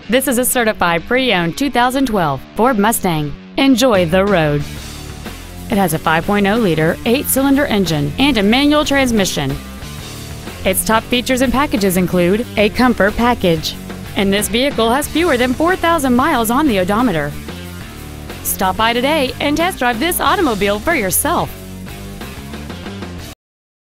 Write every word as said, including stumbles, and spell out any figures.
This is a certified pre-owned two thousand twelve Ford Mustang. Enjoy the road. It has a five point oh liter eight-cylinder engine and a manual transmission. Its top features and packages include a comfort package, and this vehicle has fewer than four thousand miles on the odometer. Stop by today and test drive this automobile for yourself.